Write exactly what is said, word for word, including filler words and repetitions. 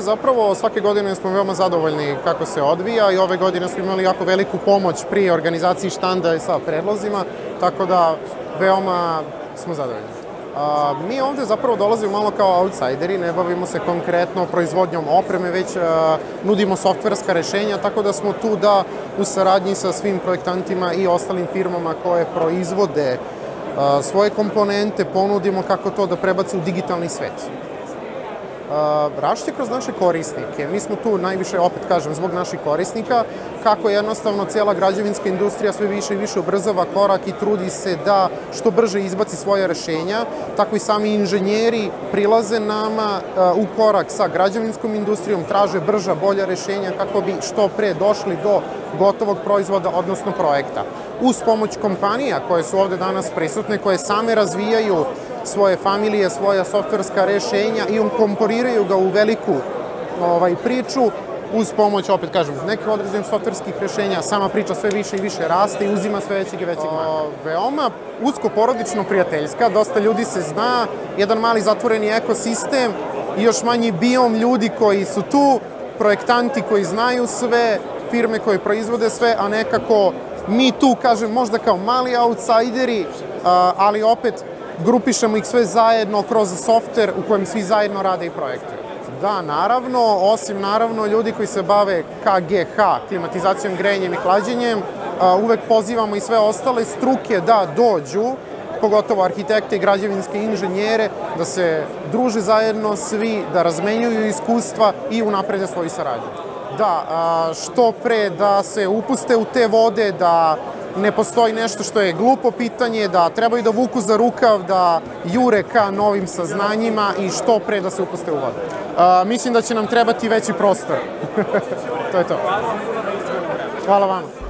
zapravo svake godine smo veoma zadovoljni kako se odvija i ove godine smo imali jako veliku pomoć pri organizaciji štanda i sa predlozima, tako da veoma smo zadovoljni. A, mi ovde zapravo dolazimo malo kao outsideri, ne bavimo se konkretno proizvodnjom opreme, već a, nudimo softverska rešenja, tako da smo tu da u saradnji sa svim projektantima i ostalim firmama koje proizvode a, svoje komponente ponudimo kako to da prebaci u digitalni svet. Različite kroz naše korisnike. Mi smo tu najviše, opet kažem, zbog naših korisnika, kako jednostavno cijela građevinska industrija sve više i više ubrzava korak i trudi se da što brže izbaci svoje rešenja, tako i sami inženjeri prilaze nama u korak sa građevinskom industrijom, traže brža, bolja rešenja kako bi što pre došli do gotovog proizvoda, odnosno projekta. Uz pomoć kompanija koje su ovde danas prisutne, koje same razvijaju svoje familije, svoja softverska rešenja i inkorporiraju ga u veliku ovaj, priču, uz pomoć, opet kažem, nekih određenih softverskih rešenja, sama priča sve više i više raste i uzima sve većeg i većeg maha. Veoma usko porodično prijateljska, dosta ljudi se zna, jedan mali zatvoreni ekosistem i još manji biom ljudi koji su tu, projektanti koji znaju sve, firme koje proizvode sve, a nekako mi tu, kažem, možda kao mali outsideri, ali opet grupišemo ih sve zajedno kroz softver u kojem svi zajedno rade i projektuju. Da, naravno, osim naravno ljudi koji se bave K G H, klimatizacijom, grejanjem i hlađenjem, uvek pozivamo i sve ostale struke da dođu, pogotovo arhitekte i građevinske inženjere, da se druže zajedno svi, da razmenjuju iskustva i unaprede svoju saradnju. Da, što pre da se upuste u te vode, da ne postoji nešto što je glupo pitanje, da trebaju da vuku za rukav, da jure ka novim saznanjima i što pre da se upuste u vodu. Mislim da će nam trebati veći prostor. To je to. Hvala vama.